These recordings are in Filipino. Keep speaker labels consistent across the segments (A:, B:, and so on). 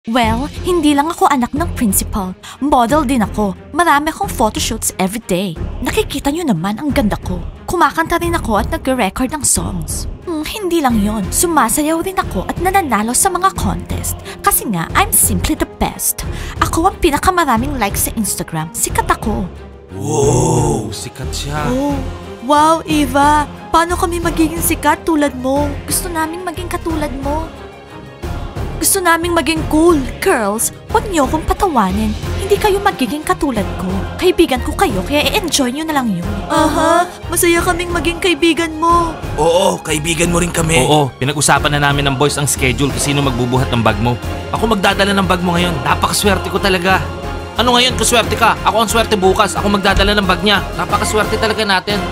A: Well, hindi lang ako anak ng principal. Model din ako. Marami akong photoshoots everyday. Nakikita nyo naman ang ganda ko. Kumakanta rin ako at nag-record ng songs. Hindi lang yon. Sumasayaw rin ako at nananalo sa mga contest. Kasi nga, I'm simply the best. Ako ang pinakamaraming likes sa Instagram. Sikat ako.
B: Wow, sikat siya.
A: Oh, wow, Eva. Paano kami magiging sikat tulad mo? Gusto naming maging katulad mo. Gusto naming maging cool. Girls, huwag niyo akong patawanin. Hindi kayo magiging katulad ko. Kaibigan ko kayo, kaya i-enjoy niyo na lang yun. Aha, masaya kaming maging kaibigan mo.
B: Oo, kaibigan mo rin kami.
C: Oo, pinag-usapan na namin ng boys ang schedule kung sino magbubuhat ng bag mo. Ako magdadala ng bag mo ngayon. Napakaswerte ko talaga. Ano ngayon kung swerte ka? Ako ang swerte bukas. Ako magdadala ng bag niya. Napakaswerte talaga natin.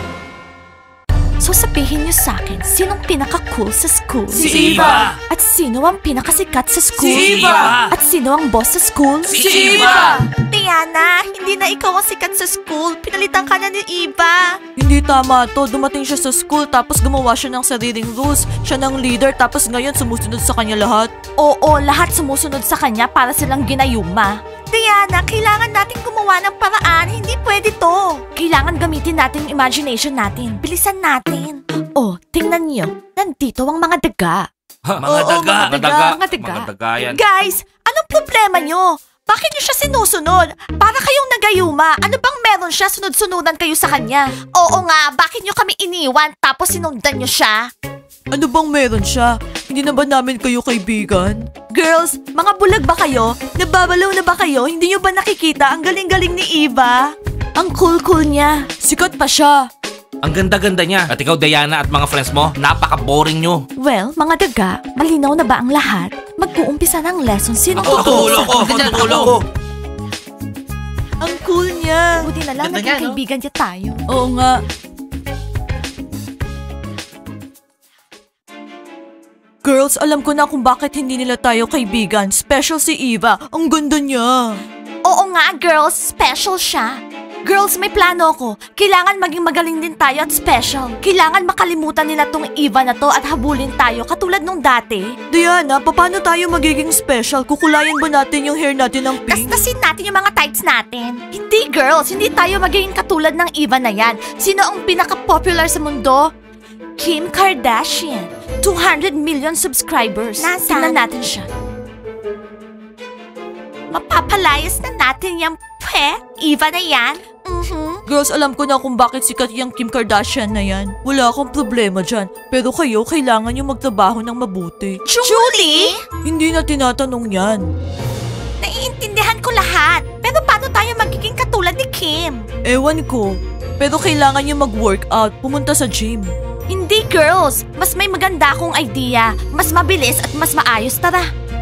A: So sabihin niyo sa akin, sinong pinaka-cool sa school?
B: Si Eva!
A: At sino ang pinakasikat sa school?
B: Si Eva!
A: At sino ang boss sa school?
B: Si Eva!
A: Diana, hindi na ikaw ang sikat sa school. Pinalitan ka na ni Eva.
D: Hindi tama to. Dumating siya sa school tapos gumawa siya ng sariling rules. Siya ng leader tapos ngayon sumusunod sa kanya lahat.
A: Oo, lahat sumusunod sa kanya para silang ginayuma. Diana, kailangan natin gumawa ng paraan. Hindi pwede to. Kailangan gamitin natin yung imagination natin. Bilisan natin. Oh, tingnan niyo. Nandito ang mga daga.
B: Mga daga.
A: Mga daga.
C: Mga daga yan.
A: Guys, anong problema niyo? Bakit niyo siya sinusunod? Para kayong nagayuma. Ano bang meron siya? Sunod-sunudan kayo sa kanya. Oo nga, bakit niyo kami iniwan tapos sinundan niyo siya?
D: Ano bang meron siya? Hindi na ba namin kayo kaibigan?
A: Girls, mga bulag ba kayo? Nababalaw na ba kayo? Hindi niyo ba nakikita ang galing-galing ni Eva? Ang cool-cool niya.
D: Sikat pa siya.
C: Ang ganda-ganda niya. At ikaw, Diana, at mga friends mo, napaka-boring nyo.
A: Well, mga daga, malinaw na ba ang lahat? Mag-uumpisa ng lesson. Sino
B: Ako, tutulong ko.
D: Ang cool niya.
A: Buti na lang
C: Ganda
A: naging
C: niya, no?
A: kaibigan niya tayo.
D: Oo nga. Girls, alam ko na kung bakit hindi nila tayo kaibigan. Special si Eva. Ang ganda niya.
A: Oo nga, girls, special siya. Girls, may plano ako. Kailangan maging magaling din tayo at special. Kailangan makalimutan nila tong Eva na to at habulin tayo katulad nung dati.
D: Diana, paano tayo magiging special? Kukulayan ba natin yung hair natin ng pink?
A: Kastasin natin yung mga tights natin. Hindi, girls. Hindi tayo magiging katulad ng Eva na yan. Sino ang pinaka-popular sa mundo? Kim Kardashian. 200 million subscribers. Tingnan natin siya. Mapapalayas na natin yung Eva na yan.
D: Girls, alam ko na kung bakit sikat yung Kim Kardashian na yan. Wala akong problema dyan. Pero kayo, kailangan yung magtrabaho ng mabuti.
A: Julie?
D: Hindi na tinatanong yan.
A: Naiintindihan ko lahat. Pero paano tayo magiging katulad ni Kim?
D: Ewan ko. Pero kailangan yung mag-workout, pumunta sa gym.
A: Hindi, girls. Mas may maganda akong idea. Mas mabilis at mas maayos. Tara.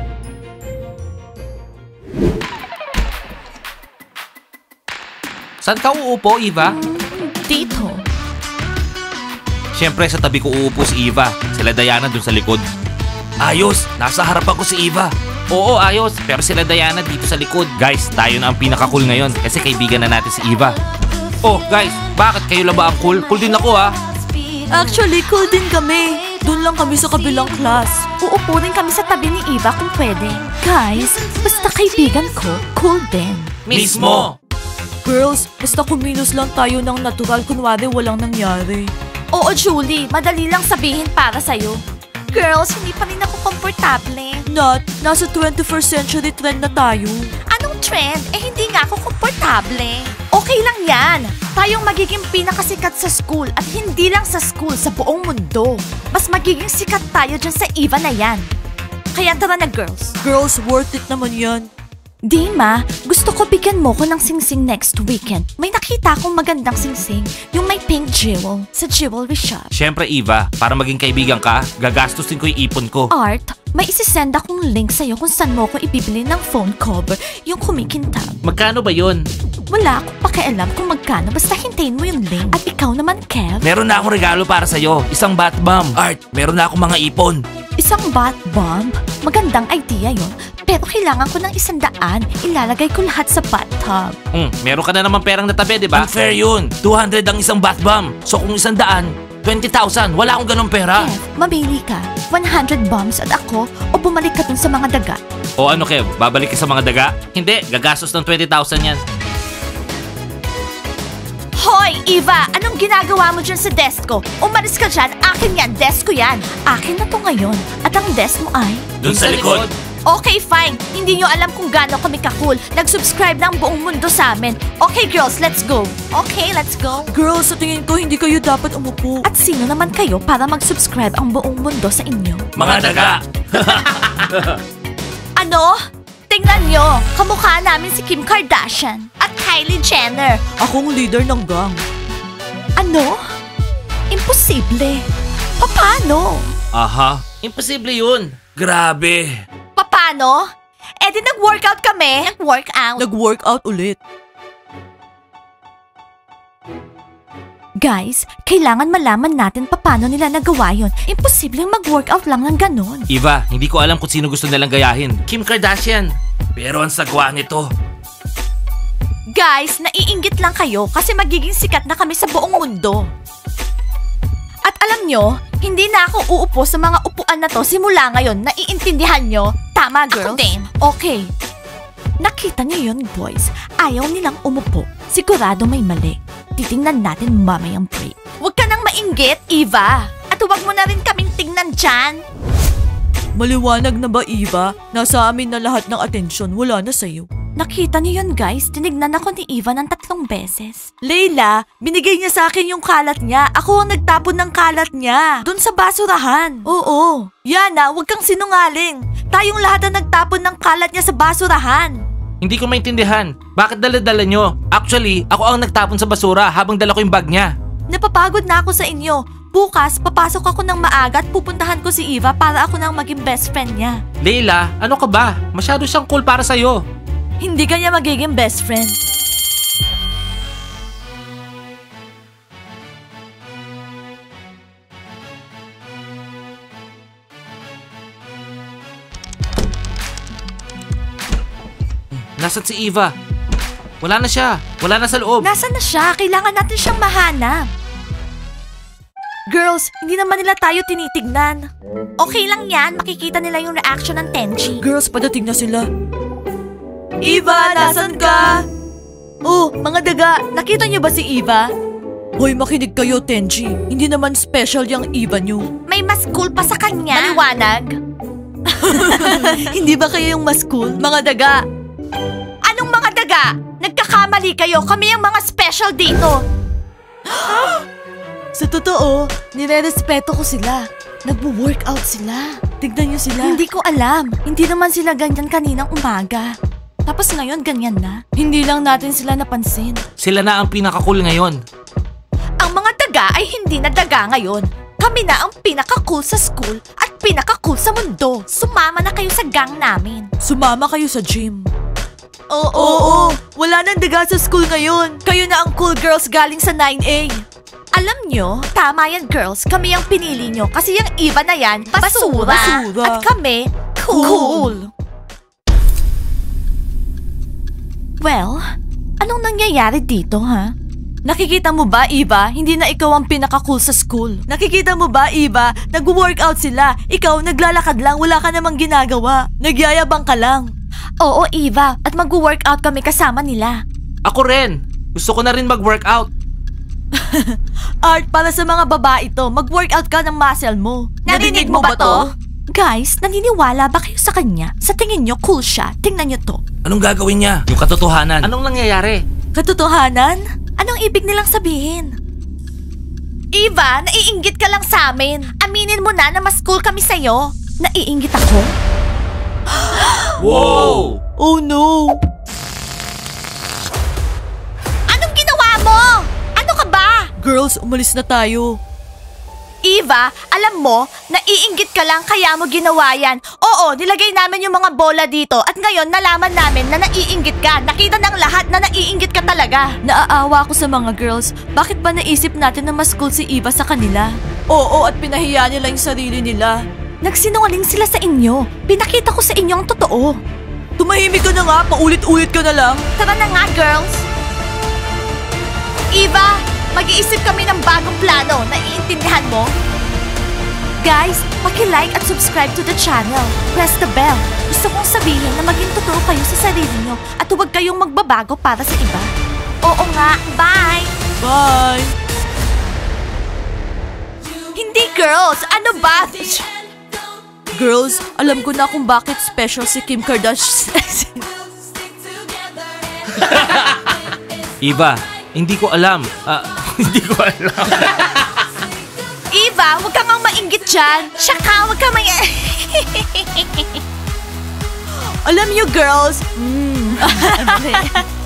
C: Saan ka uupo, Eva?
A: Dito.
C: Siyempre, sa tabi ko uupo si Eva. Sila Diana dun sa likod.
B: Ayos, nasa harapan ko si Eva.
C: Oo, ayos. Pero sila Diana dito sa likod. Guys, tayo na ang pinaka-cool ngayon kasi kaibigan na natin si Eva. Oh, guys, bakit kayo lang ba ang cool? Cool din ako, ha?
D: Actually, cool din kami. Doon lang kami sa kabilang class.
A: Uupo rin kami sa tabi ni Eva kung pwede. Guys, basta kaibigan ko, cool din.
C: Mismo!
D: Girls, basta kumilos lang tayo ng natural, kunwari walang nangyari.
A: Oo, Julie. Madali lang sabihin para sa'yo. Girls, hindi pa rin ako komportable.
D: Nat, nasa 21st century trend na tayo.
A: Anong trend? Hindi nga ako komportable. Okay lang yan. Tayong magiging pinakasikat sa school at hindi lang sa school, sa buong mundo. Mas magiging sikat tayo dyan sa Eva na yan. Kaya tara na, girls.
D: Girls, worth it naman yan.
A: Dima, gusto ko bigyan mo ko ng singsing next weekend. May nakita akong magandang singsing, yung may pink jewel, sa jewelry shop.
C: Siyempre, Eva, para maging kaibigan ka, gagastusin ko yung ipon ko.
A: Art, may isisend akong link sa'yo kung saan mo ko ibibili ng phone cover, yung kumikintab.
C: Magkano ba yun?
A: Wala akong pakialam kung magkano, basta hintayin mo yung link. At ikaw naman, Kev.
C: Meron na akong regalo para sa'yo. Isang bath bomb.
B: Art, meron na akong mga ipon.
A: Isang bath bomb? Magandang idea yon. Pero kailangan ko ng 100. Ilalagay ko lahat sa bathtub.
C: Meron ka na naman perang natabi, di ba?
B: Unfair yun. 200 ang isang bath bomb. So kung 100,
C: 20,000. Wala akong ganong pera.
A: Kev, mamili ka. 100 bombs at ako o bumalik ka dun sa mga daga.
C: O ano, Kev? Babalik ka sa mga daga? Hindi, gagastos ng 20,000 yan.
A: Hoy, Eva! Anong ginagawa mo dyan sa desk ko? Umalis ka dyan. Akin yan. Desk ko yan. Akin na to ngayon. At ang desk mo ay...
C: Dun sa likod.
A: Okay, fine. Hindi nyo alam kung gaano kami ka-cool. Nag-subscribe na ang buong mundo sa amin. Okay, girls, let's go. Okay, let's go.
D: Girls, sa tingin ko hindi kayo dapat umupo.
A: At sino naman kayo para mag-subscribe ang buong mundo sa inyo?
C: Mga daga.
A: Ano? Tingnan nyo. Kamukha namin si Kim Kardashian at Kylie Jenner.
D: Akong leader ng gang.
A: Ano? Imposible. Paano?
C: Aha. Imposible yun.
B: Grabe.
A: Paano? Eh di nag-workout kami. Nag-workout.
D: Nag-workout ulit.
A: Guys, kailangan malaman natin paano nila nagawa yun. Imposibleng mag-workout lang ng ganon.
C: Eva, hindi ko alam kung sino gusto nilang gayahin. Kim Kardashian.
B: Pero ang sagwa nito.
A: Guys, naiinggit lang kayo kasi magiging sikat na kami sa buong mundo. At alam nyo, hindi na ako uupo sa mga upuan na to simula ngayon. Naiintindihan nyo? Tama, girls? Okay. Nakita nyo yun, boys. Ayaw nilang umupo. Sigurado may mali. Titingnan natin mamayang break. Huwag ka nang mainggit, Eva. At huwag mo na rin kaming tingnan dyan.
D: Maliwanag na ba, Eva? Nasa amin na lahat ng atensyon. Wala na sa'yo.
A: Nakita niyo yun, guys? Tinignan ako ni Eva ng 3 beses.
D: Layla, binigay niya sa akin yung kalat niya. Ako ang nagtapon ng kalat niya. Doon sa basurahan. Oo. Yana, huwag kang sinungaling. Tayong lahat ang nagtapon ng kalat niya sa basurahan.
C: Hindi ko maintindihan. Bakit dala-dala nyo? Actually, ako ang nagtapon sa basura habang dala ko yung bag niya.
A: Napapagod na ako sa inyo. Bukas, papasok ako ng maaga at pupuntahan ko si Eva para ako nang maging best friend niya.
C: Layla, ano ka ba? Masyado siyang cool para sa'yo.
A: Hindi ka niya magiging best friend.
C: Nasaan si Eva? Wala na siya. Wala na sa loob.
A: Nasaan na siya? Kailangan natin siyang mahanap. Girls, hindi naman nila tayo tinitignan. Okay lang yan. Makikita nila yung reaction ng Tenchi.
D: Girls, padating na sila. Eva, nasan ka? Oh, mga daga, nakita niyo ba si Eva? Hoy, makinig kayo, Tenji. Hindi naman special yung Eva niyo.
A: May mas cool pa sa kanya. Maliwanag.
D: Hindi ba kayo yung mas cool? Mga daga.
A: Anong mga daga? Nagkakamali kayo. Kami ang mga special dito.
D: Sa totoo, nire-respeto ko sila. Nagwo-workout sila. Tignan niyo sila.
A: Hindi ko alam. Hindi naman sila ganyan kaninang umaga. Tapos ngayon ganyan na.
D: Hindi lang natin sila napansin.
C: Sila na ang pinaka-cool ngayon.
A: Ang mga daga ay hindi na daga ngayon. Kami na ang pinaka-cool sa school at pinaka-cool sa mundo. Sumama na kayo sa gang namin.
D: Sumama kayo sa gym. Oo. Wala nang daga sa school ngayon. Kayo na ang cool girls galing sa 9A.
A: Alam nyo, tama yan girls. Kami ang pinili nyo kasi yung Eva na yan, basura.
D: Basura.
A: At kami, cool. Well, anong nangyayari dito, ha?
D: Nakikita mo ba, Eva? Hindi na ikaw ang pinaka-cool sa school. Nakikita mo ba, Eva? Nag-workout sila. Ikaw, naglalakad lang. Wala ka namang ginagawa. Nagyayabang ka lang.
A: Oo, Eva. At mag-workout kami kasama nila.
C: Ako rin. Gusto ko na rin mag-workout.
D: Art, para sa mga babae to, mag-workout ka ng muscle mo.
A: Narinig mo ba to? Guys, naniniwala ba kayo sa kanya? Sa tingin nyo, cool siya. Tingnan nyo to.
B: Anong gagawin niya?
C: Yung katotohanan. Anong nangyayari?
D: Katotohanan?
A: Anong ibig nilang sabihin? Eva, naiinggit ka lang sa amin. Aminin mo na na mas cool kami sa'yo. Naiinggit ako?
C: Wow!
D: Oh no!
A: Anong ginawa mo? Ano ka ba?
D: Girls, umalis na tayo.
A: Eva, alam mo, naiinggit ka lang kaya mo ginawa yan. Oo, nilagay namin yung mga bola dito at ngayon nalaman namin na naiinggit ka. Nakita ng lahat na naiinggit ka talaga.
D: Naaawa ako sa mga girls. Bakit ba naisip natin na mas cool si Eva sa kanila? Oo, at pinahiya nila yung sarili nila.
A: Nagsinungaling sila sa inyo. Pinakita ko sa inyo ang totoo.
D: Tumahimik ka na nga, paulit-ulit ka na lang.
A: Tara na nga, girls. Eva, Mag-iisip kami ng bagong plano. Naiintindihan mo? Guys, paki-like at subscribe to the channel. Press the bell. Gusto kong sabihin na maging totoo kayo sa sarili nyo at huwag kayong magbabago para sa iba. Oo nga, bye!
D: Bye!
A: Hindi girls, ano ba?
D: Girls, alam ko na kung bakit special si Kim Kardashian.
C: Eva, hindi ko alam. Hindi ko alam.
A: Eva, huwag kang mainggit dyan. Siya ka, huwag kang
D: Alam niyo, girls,